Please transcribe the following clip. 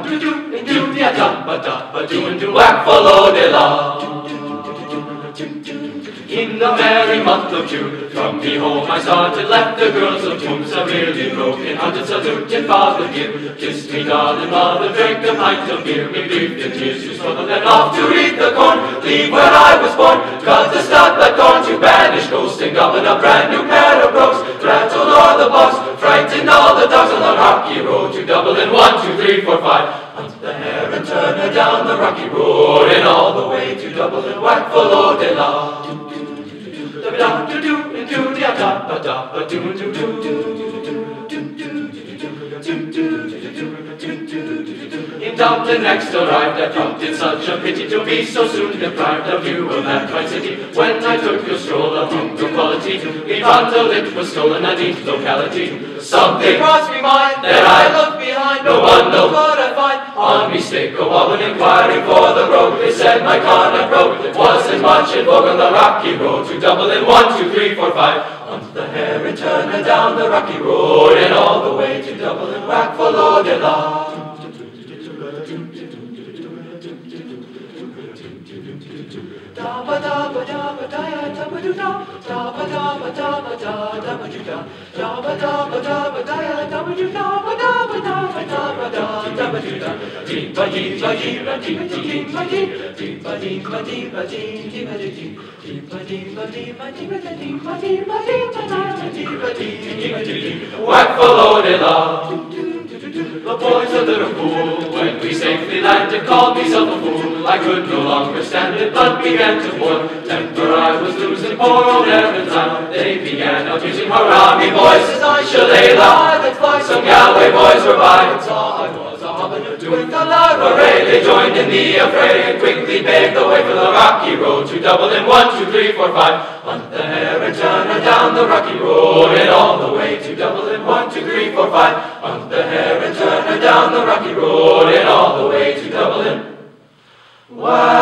do and do the da do and do whack follow de la. In the merry month of June, from me home I started, left the girls of Tombs, a really broken-hearted salute and father give. Kissed me darling mother, drank a pint of beer, me grieved in tears to swallow, then off to reap the corn, leave where I was born, cut the stout black corn to banish ghosts, and goblin a brand new pair of brogues, rattled o'er the bogs, frightened all the dogs on the rocky road to Dublin. 1, 2, 3, 4, 5. Hunt the hare and turn her down the rocky road, and all the way to Dublin, whack follow de la. Da do do and do the da do do do do. In Dublin next arrived, I thought it such a pity to be so soon deprived of you of that fine city. When I took your stroll of humble quality, we found till it was stolen at each locality. Something crossed me mind, that I looked behind, no one knows what I find. On me stick a woman inquiring for the road, they said my corner road wasn't much in vogue on the rocky road to Dublin. 1, 2, 3, 4, 5. Hunt the hare and turn her down the rocky road, and all the way to Dublin, whack follow de la. Da ba da ba da ba da ya da ba do da, da ba da ba da ba da da ba do da, da ba da ba da ba da ya da ba do da, ba da ba da ba da ba da da ba do da. Dee ba dee ba dee ba dee ba dee ba dee, dee ba dee ba dee ba dee dee ba dee, dee ba dee ba dee ba dee ba dee ba dee ba dee ba dee ba dee ba dee. Whack follow de la. The boys of Liverpool, when we safely landed, called me self a fool. I could no longer stand it, but began to boil. Temper I was losing, poor old Evans. They began abusing, hurrah me boys, as I shillelagh that fly. Some Galway boys were by, and saw I was a hobbit doing the loud hooray. They joined in the affray, and quickly paved the way for the rocky road to Dublin. 1, 2, 3, 4, 5. Hunt the hare and turn her down the rocky road, and all the way to Dublin. 1, 2, 3, 4, 5. Hunt the hare and turn her down the rocky road, and all the way to Dublin. Wow.